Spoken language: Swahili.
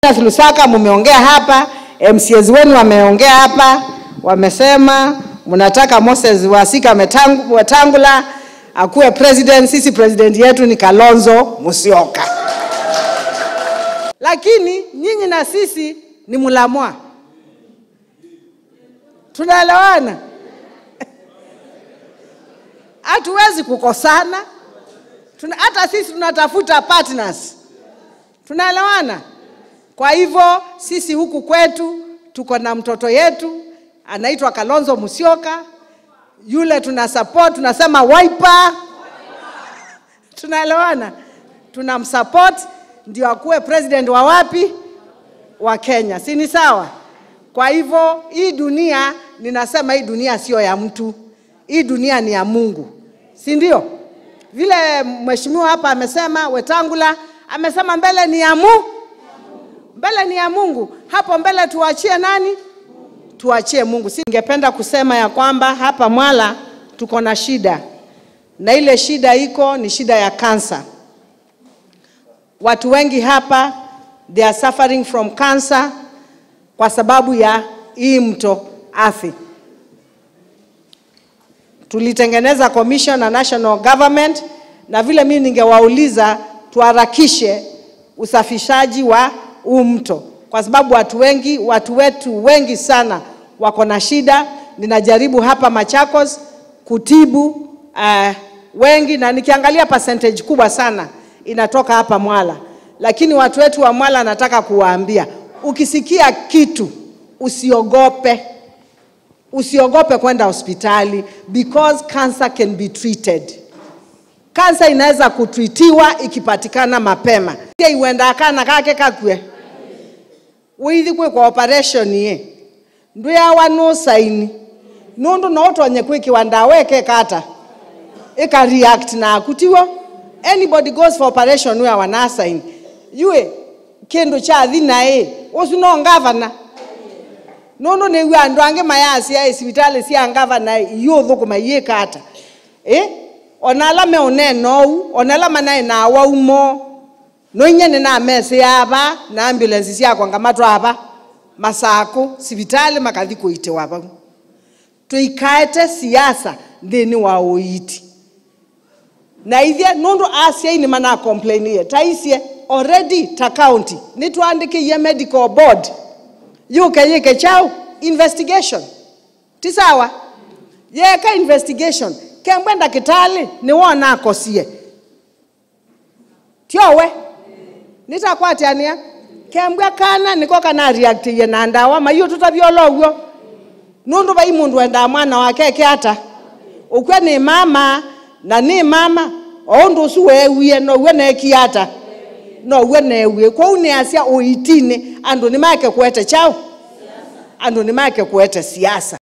Lusaka mumeongea hapa, MCAs wenu wameongea hapa, wamesema mnataka Moses Wetangula akuwe president. Sisi president yetu ni Kalonzo Musyoka. Lakini nyinyi na sisi ni mulamwa. Tunaelewana? Hatuwezi kukosana. Hata sisi tunatafuta partners. Tunaelewana? Kwa hivyo sisi huku kwetu tuko na mtoto yetu anaitwa Kalonzo Musyoka. Yule tunasupport, tunasema wiper. Tunaelewana? Tunamsupport ndio akuwe president wa wapi? Wa Kenya. Si ni sawa? Kwa hivyo hii dunia, ninasema hii dunia sio ya mtu. Hii dunia ni ya Mungu. Si ndio? Vile mheshimiwa hapa amesema, Wetangula amesema mbele ni ya Mungu. Mbele ni ya Mungu. Hapo mbele tuachie nani? Tuachie Mungu. Ningependa kusema ya kwamba hapa Mwala tuko na shida. Na ile shida iko ni shida ya cancer. Watu wengi hapa they are suffering from cancer kwa sababu ya hii mto Athi. Tulitengeneza commission na national government, na vile mimi ningewauliza tuharakishe usafishaji wa mto kwa sababu watu wetu wengi sana wako na shida. Ninajaribu hapa Machakos kutibu wengi, na nikiangalia percentage kubwa sana inatoka hapa Mwala. Lakini watu wetu wa Mwala nataka kuwaambia, ukisikia kitu usiogope. Usiogope kwenda hospitali, because cancer can be treated. Cancer inaweza kutreatiwa ikipatikana mapema. Iwenda kana kake kakwe. Uithikwe kwa operation ye. Ndu ya wano saini. Nundu na otonye kwiki wandaweke kata. Eka react na kutiwo. Anybody goes for operation we wana sign. Yue kendo cha thina osu no ngavana. Nono ne wi andwange mayasi ya hospitali si angava na yotho kuma yekata onala me oneno onala manae na wa umo no nyene na mese yaba na ambulance si akwanga matwaba masako hospitali makathi kuite waba tuikaete siasa ndeni wa oiti na ithia nondo asia ini mana complain taisie already ta county ni tuandike ye medical board yeke chao investigation. Tisawa? Yeka investigation. Kembwenda kitali ni wona akosie. Tiowe? Nitakwati ania? Kembwa kana niko kana react ye na ndawa mayo tutabyologwo. Nundu ba imundu enda mwana wake hata. Ukwe ni mama na ni mama ondo suwe wiye no we na kiata. No we na we kwa uni asia oitine ando ni make kuete chao. Ando ni make kuete siasa.